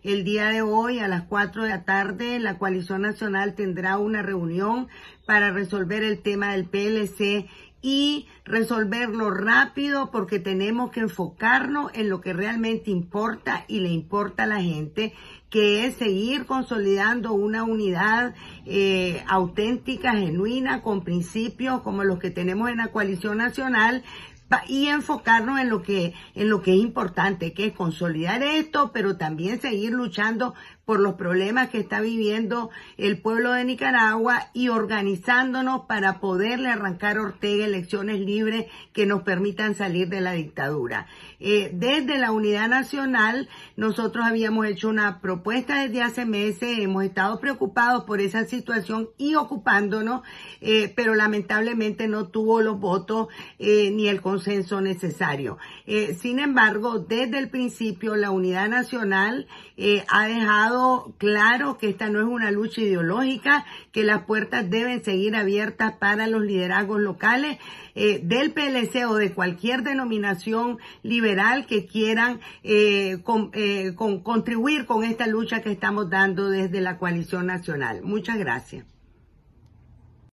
El día de hoy a las 4 de la tarde la Coalición Nacional tendrá una reunión para resolver el tema del PLC y resolverlo rápido porque tenemos que enfocarnos en lo que realmente importa y le importa a la gente, que es seguir consolidando una unidad auténtica, genuina, con principios como los que tenemos en la Coalición Nacional, y enfocarnos en lo que es importante, que es consolidar esto, pero también seguir luchando por los problemas que está viviendo el pueblo de Nicaragua y organizándonos para poderle arrancar a Ortega elecciones libres que nos permitan salir de la dictadura. Desde la Unidad Nacional, nosotros habíamos hecho una propuesta desde hace meses, hemos estado preocupados por esa situación y ocupándonos, pero lamentablemente no tuvo los votos ni el consenso necesario. Sin embargo, desde el principio, la Unidad Nacional ha dejado claro que esta no es una lucha ideológica, que las puertas deben seguir abiertas para los liderazgos locales del PLC o de cualquier denominación liberal que quieran contribuir con esta lucha que estamos dando desde la Coalición Nacional. Muchas gracias.